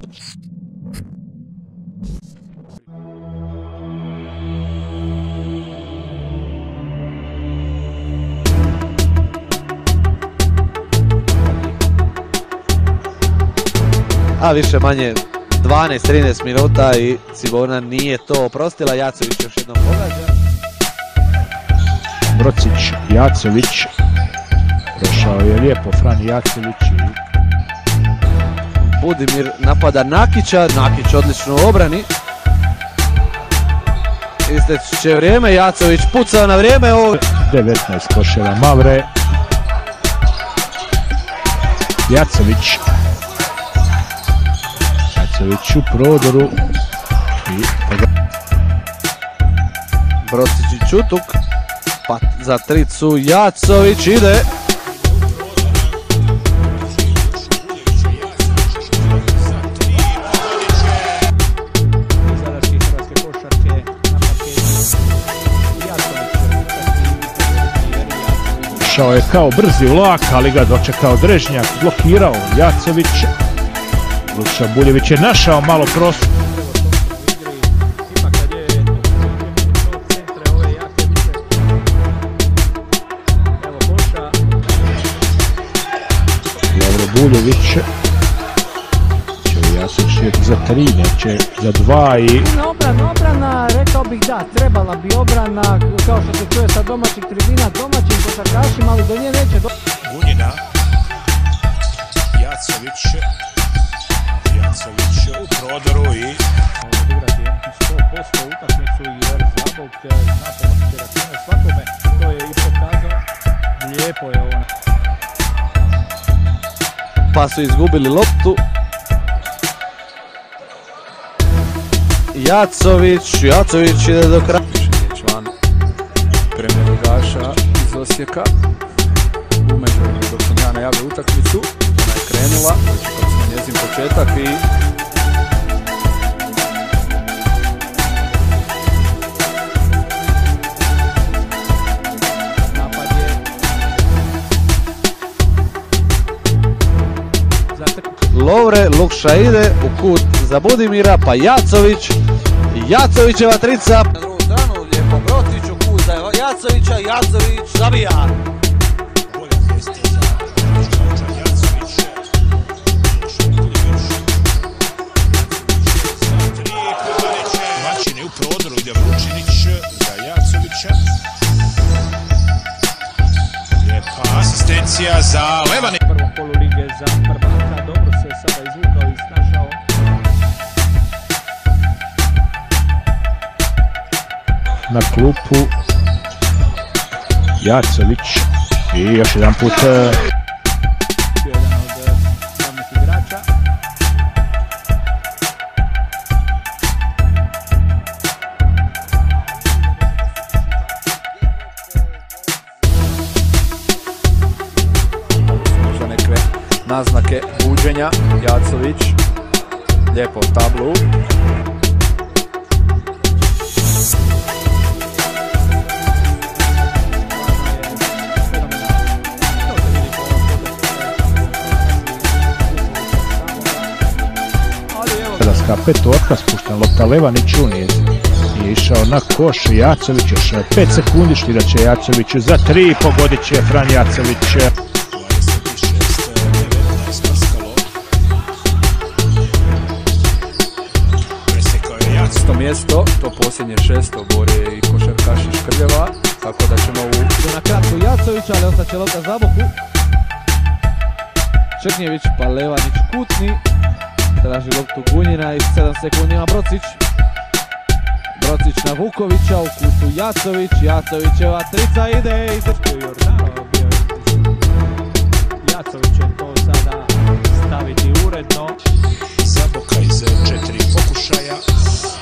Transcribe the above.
A više manje 12-13 minuta i Cibona nije to oprostila. Jacović još jednom pogađa. Brocić, Jacović. Prošao je lijepo Fran Jacović. Budimir napada Nakića. Nakić odlično u obrani. Isteći će vrijeme. Jacović pucao na vrijeme. 19 koševa Mavre. Jacović. Jacović u prodoru. Brocić i Čutuk. Pa za tricu Jacović ide. Šao je kao brzi vlak, ali ga dočekao Drežnjak, blokirao Jacović. Lukša Buljević je našao malo prostor. Lovro Buljević. Jacović za 3, neće za 2 i... Obrana, rekao bih da, trebala bi obrana, kao što se čuje sa domaćih tribina, domaćim košarkašima, ali do nje neće Gunjina, Jacović u prodoru i... odigrati 100% utakmicu jer Zabok zna pomoći račune svakome, to je i pokazao, lijepo je ovo. Pa su izgubili loptu. Jacović ide do kraja. Član premijerogaša iz Osijeka. Umeđu dok sam ja najavio utakmicu, ona je krenula, kako smo njezin početak i... Napad je... Lovre, Lukša ide u kut za Budimira, pa Jacovićeva trica. Na drugu stranu, lijepo Brocić u kut za Jacovića, Jacović zabija. Mačini u prodoru ide Vručinić za Jacovića. Lijepa asistencija za Levani. U prvom kolu lige za prvaka, dobro se sada izvukao i snašao. Na klupu Jacović i još jedan put Bio jedan od glavnih igrača. Možda neke naznake buđenja. Jacović, lijepo u tablu. Petorka, spušten lopta Levaniću, nije išao na koš. Jacović još 5 sekundi, štirat će Jacoviću za 3, pogodit će Fran Jacović. 26-19 prskalo. Presekao je Jacović. To mjesto, to posljednje 6. bore i košarkaši Škrljeva, tako da ćemo Na kratku Jacovića, ali ostaće lopta Zaboku. Črnjević, pa Levanić kutni. Traži loptu Gunjina i 7 sekundi ima Brocić. Brocić na Vukovića, u kutu Jacovićeva trica ide i Jacović će to sada staviti uredno. Zaboka iz 4 pokušaja.